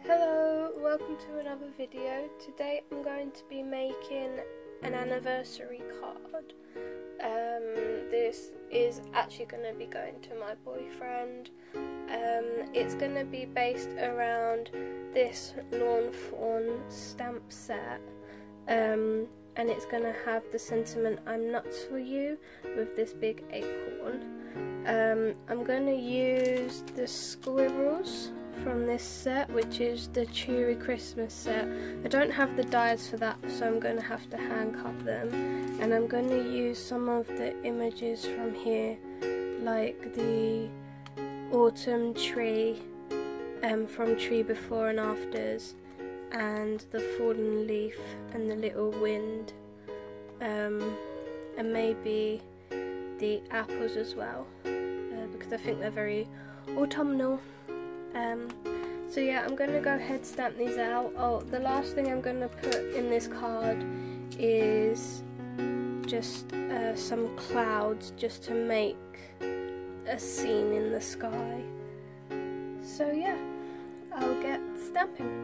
Hello, welcome to another video. Today I'm going to be making an anniversary card. This is actually going to be going to my boyfriend. It's going to be based around this Lawn Fawn stamp set, and it's going to have the sentiment "I'm nuts for you" with this big acorn. I'm going to use the squirrels from this set, which is the Cheery Christmas set. I don't have the dies for that, so I'm going to have to hand cut them, and I'm going to use some of the images from here, like the autumn tree from Tree Before and Afters, and the fallen leaf and the little wind, and maybe the apples as well, because I think they're very autumnal. So yeah, I'm going to go ahead and stamp these out. Oh, the last thing I'm going to put in this card is just some clouds, just to make a scene in the sky. So yeah, I'll get stamping.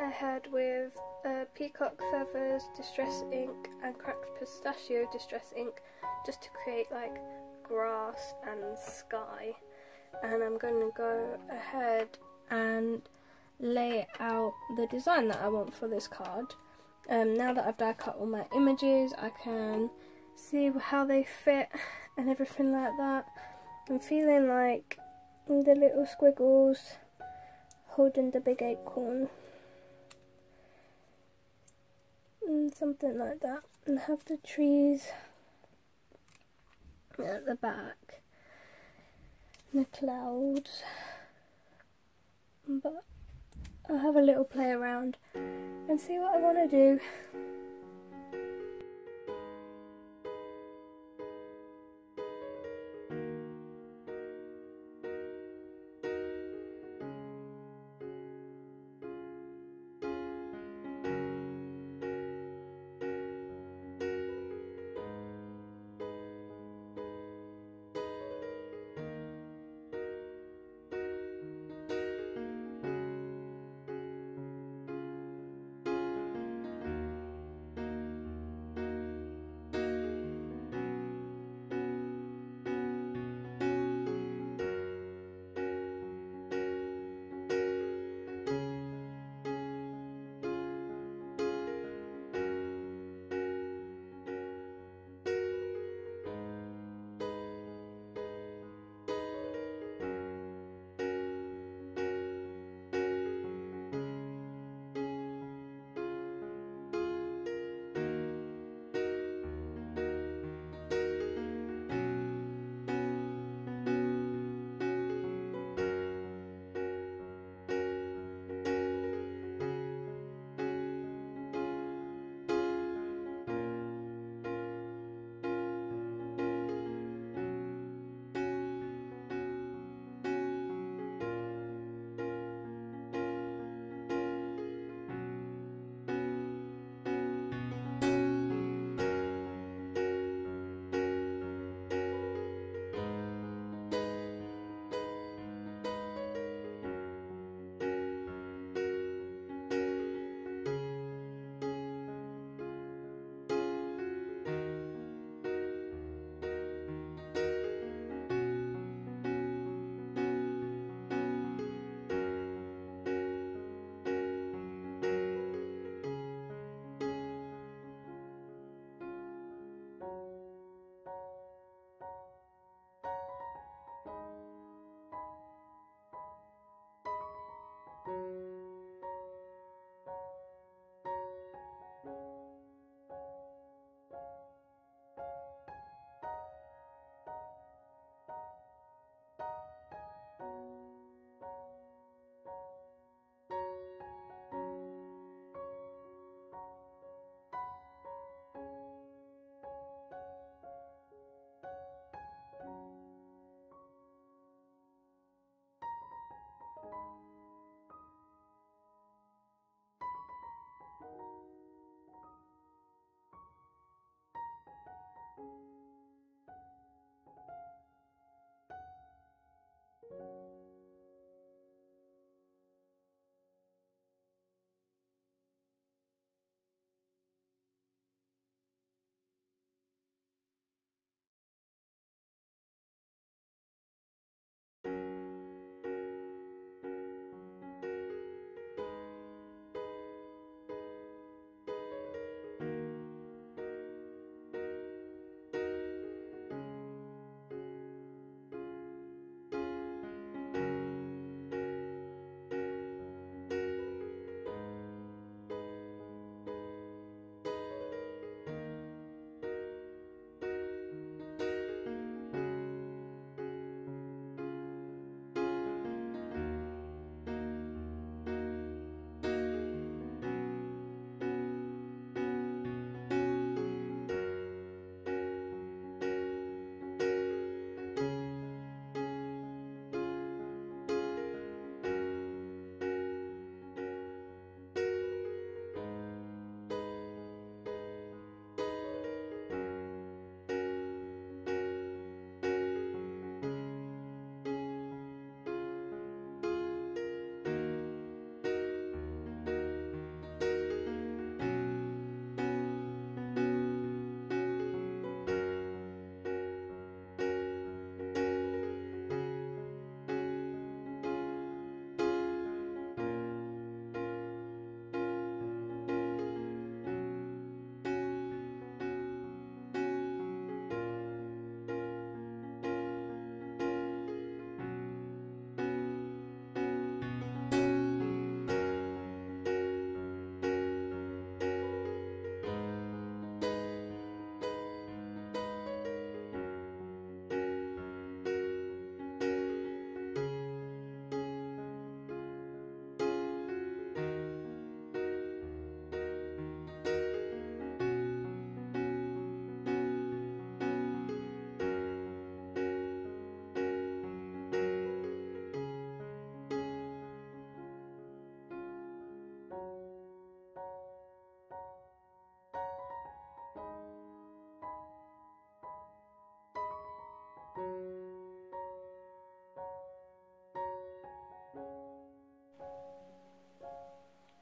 ahead with peacock feathers, distress ink and cracked pistachio distress ink just to create like grass and sky. And I'm going to go ahead and lay out the design that I want for this card. Now that I've die cut all my images, I can see how they fit and everything like that. I'm feeling like the little squiggles holding the big acorn and something like that, and have the trees at the back, the clouds. But I'll have a little play around and see what I want to do.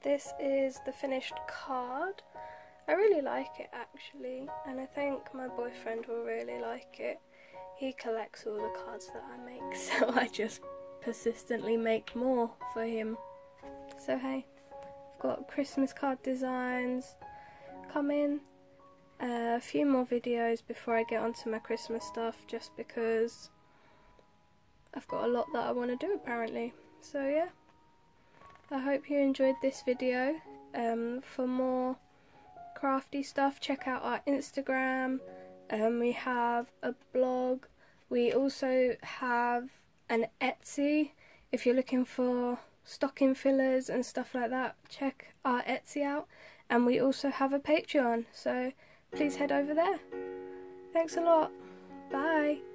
this is the finished card. I really like it actually, and I think my boyfriend will really like it. He collects all the cards that I make, so I just persistently make more for him. So hey, I've got Christmas card designs coming, a few more videos before I get onto my Christmas stuff, just because I've got a lot that I want to do apparently. So yeah, I hope you enjoyed this video. For more crafty stuff, check out our Instagram. We have a blog. We also have an Etsy. If you're looking for stocking fillers and stuff like that, check our Etsy out. And we also have a Patreon, so please head over there. Thanks a lot. Bye.